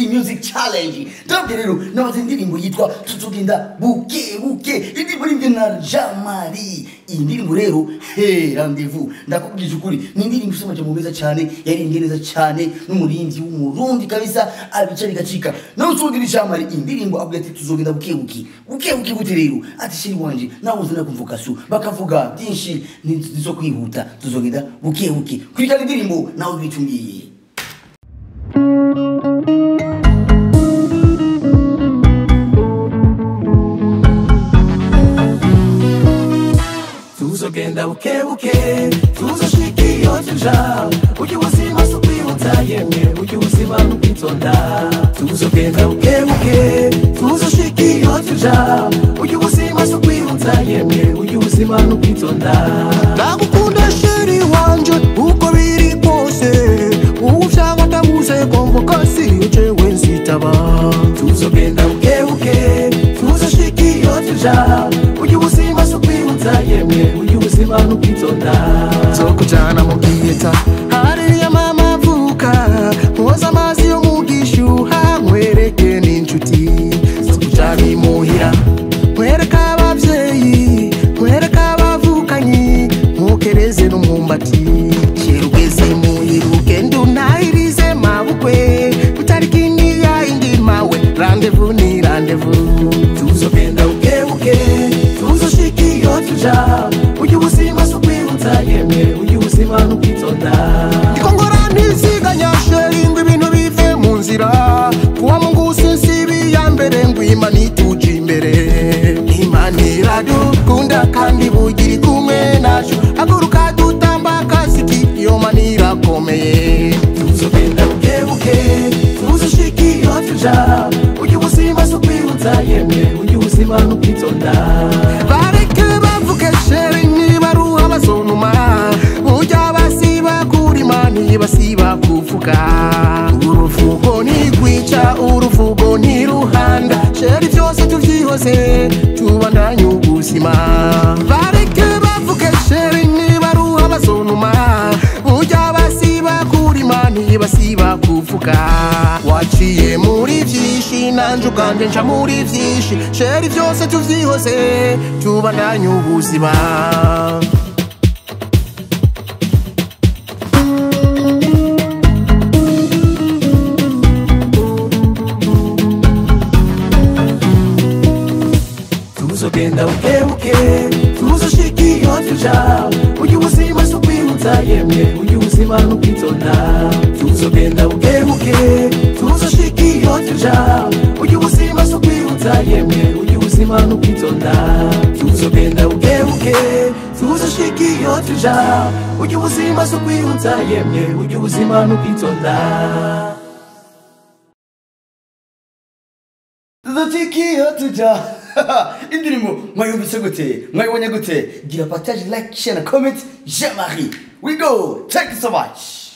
Music Challenge. Ndabye rero nabaze indirimbo yitwa tuzogenda buke buke. Indirimbo rimwe na Jean Marie. Indirimbo rero Rendez-vous. Ndakubwije ukuri ni indirimbo isoma mu meza cyane, yarimbye neza cyane n'umurinzi w'umurundi kabisa abica bigacika. Nawe uzogira Jean Marie indirimbo avuga ati tuzogenda buke buke. Buke buke gute rero? Ati shiri wanje nawe uzana kumvuka su bakavuga byinshi nizo kwihuta tuzogenda buke buke. Kurikana indirimbo nawe bitumbiye. Tuzogenda buke buke, tuzoshika iyo tuja. Uyu buzima si ukwihuta yemwe, uyu buzima ni ukwitonda. Tuzogenda buke buke, tuzoshika iyo tuja. Uyu buzima si ukwihuta yemwe, uyu buzima ni ukwitonda. Ndagukunda sheri wanje uko biri kose, ushaka tabuze convocation jewe nzitaba. Tuzogenda buke buke, tuzoshika iyo tuja. Uyu buzima si ukwihuta yemwe, uyu buzima ni ukwitonda. Nzokujana mu giheta hariya mama avuka, mwoza amazi yo mu gishuha nkwereke n'inshuti. Nzokujana imuhira nkwereka abavyeyi, nkwereka abavukanyi, nkukereze n'umwumbati. Shirugeze imuhira ugenda unahirize mabukwe, utariki niya indi mawe. Rendez-vous ni rendez-vous. Tuzogenda buke buke, tuzoshika iyo tuja. Uyu buzima si ukwihuta yemwe, uyu buzima ni ukwitonda. Ndikongora ntisiganya sheri ngo ibintu bive mu nzira, kuwa Mungu sinsibi ya mbere ngo Imana ituje imbere. Imana iradukunda kandi bugiri kumwe nacu, haguruka dutamba kasiki iyo Mana irakomeye. Tuzogenda buke buke, tuzoshika iyo tuja. Uyu buzima si ukwihuta yemwe, uyu buzima ni ukwitonda. Bareke bavuke sheri nibaruha bazonuma, burya basiba kuri Imana basiba kuvuga. Uruvugo ntigwica, uruvugo ntiruhanda, sheri byose tuvyihoze tubandanye ubuzima. Bareke bavuke sheri nibaruha bazonuma, burya basiba kuri Imana basiba kuvuga. Waciye muri vyinshi nanje ubwanje nca muri vyinshi, sheri byose tuvyihoze tubandanye ubuzima. Tuzogenda buke buke, tuzoshika iyo tuja. Uyu buzima si ukwihuta yemwe, uyu buzima ni ukwitonda. Tuzogenda buke buke, tuzoshika iyo tuja. Uyu buzima si ukwihuta yemwe, uyu buzima ni ukwitonda. Tuzogenda buke buke, tuzoshika iyo tuja. Uyu buzima si ukwihuta yemwe, uyu buzima ni ukwitonda. Tuzotiki iyo tuja. Indirimbo mwayumvise gute? Mwayibonye gute? Gira partage, like, share na comment. Jean Marie. We go. Thank you so much.